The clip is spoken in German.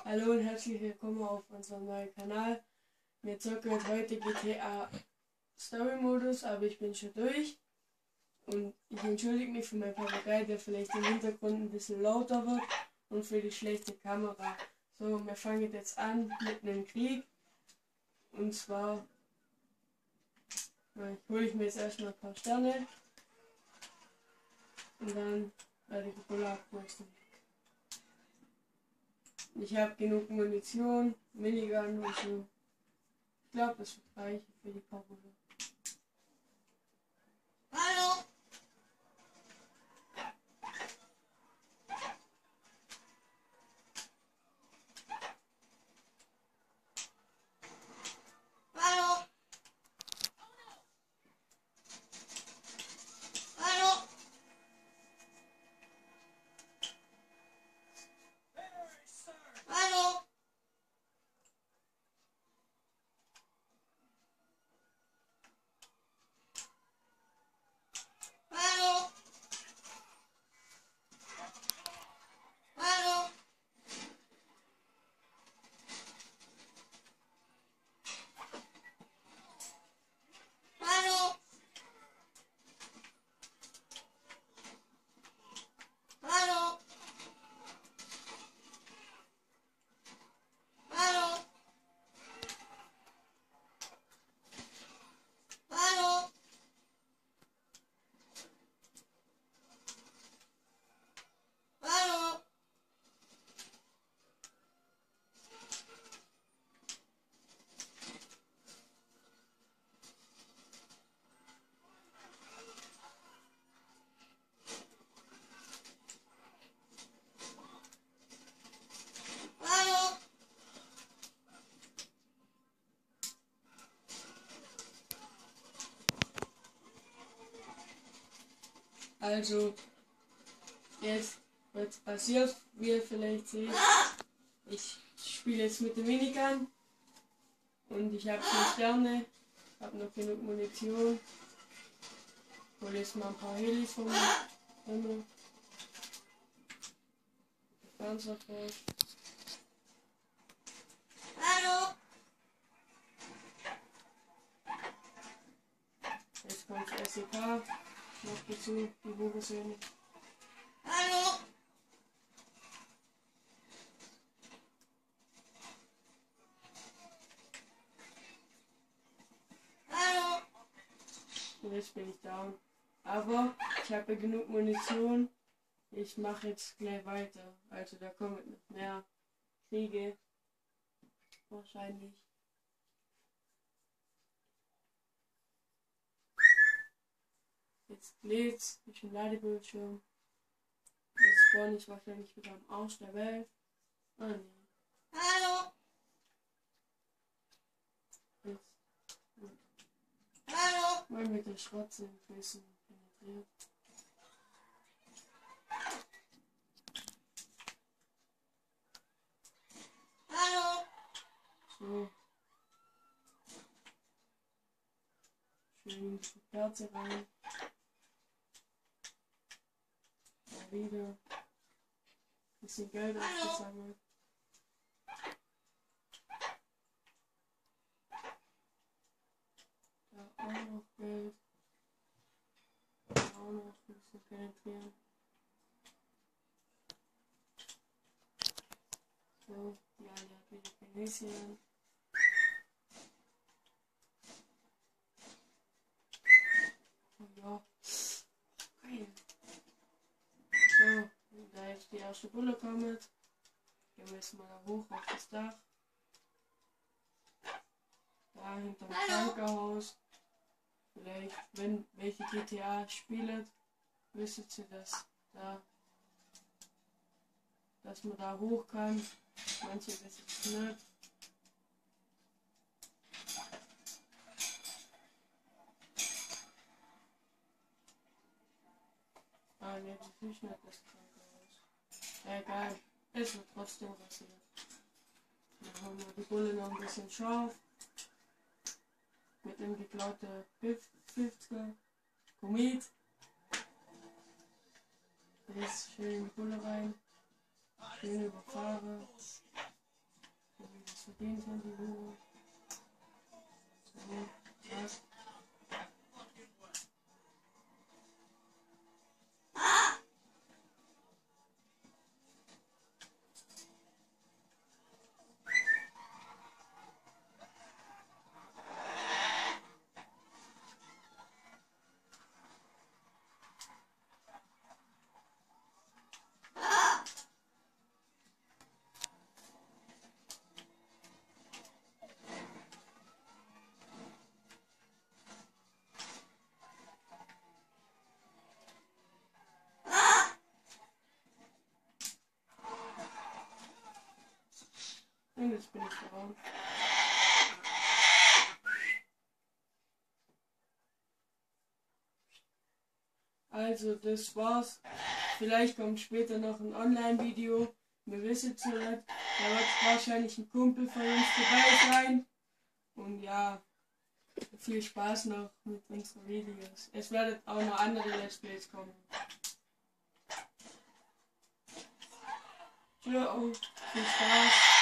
Hallo und herzlich willkommen auf unserem neuen Kanal. Wir zocken heute GTA Story Modus, aber ich bin schon durch. Und ich entschuldige mich für meinen Papagei, der vielleicht im Hintergrund ein bisschen lauter wird und für die schlechte Kamera. So, wir fangen jetzt an mit einem Krieg. Und zwar hole ich mir jetzt erstmal ein paar Sterne. Und dann werde ich die Bulle abpusten. Ich habe genug Munition, Minigun und so. Ich glaube, das wird reichen für die paar Bulle. Hallo! Hallo! Hallo! Hallo! Hallo! Hallo! Hallo! Hallo! Hallo! Hallo! Hallo! Hallo! Also, jetzt wird passiert, wie ihr vielleicht seht. Ich spiele jetzt mit dem Minigun und ich habe 5 Sterne, habe noch genug Munition. Hole jetzt mal ein paar Helis vom Himmel. Panzer drauf. Hallo! Jetzt kommt das SEK noch dazu, die Bogenschüsse. Hallo! Hallo! Und jetzt bin ich down. Aber ich habe ja genug Munition. Ich mache jetzt gleich weiter. Also da kommen noch mehr Kriege. Wahrscheinlich. Jetzt lädt's. Ich bin Ladebildschirm. Jetzt spawn ich wahrscheinlich wieder am Arsch der Welt. Ah nee. Hallo! Jetzt. Hallo! Mal mit der Schrotze im Füßen penetriert. Hallo! So. Schön die Kerze rein. Da wieder. Bisschen Geld aufgesammelt. Da auch noch Geld. Da auch noch ein bisschen penetrieren. So, die eine hat wieder Penicillin. Oh ja. Geil. So, da jetzt die erste Bulle kommt, gehen wir jetzt mal da hoch auf das Dach. Da hinterm Krankenhaus. Vielleicht, wenn welche GTA spielt, wisst ihr das da, dass man da hoch kann. Manche wissen es nicht. Ah ne, das ist nicht das Krankenhaus. Ja, egal. Es wird trotzdem passiert. Dann haben wir die Bulle noch ein bisschen scharf. Mit einem geklauten 50er Komet. Da ist schön die Bulle rein. Schön überfahren. verdient haben, die Höhe. So, was? Und jetzt bin ich dran. Also, das war's. Vielleicht kommt später noch ein Online-Video. Wir wissen es noch nicht. Da wird wahrscheinlich ein Kumpel von uns dabei sein. Und ja, viel Spaß noch mit unseren Videos. Es werden auch noch andere Let's Plays kommen. Tschö, viel Spaß.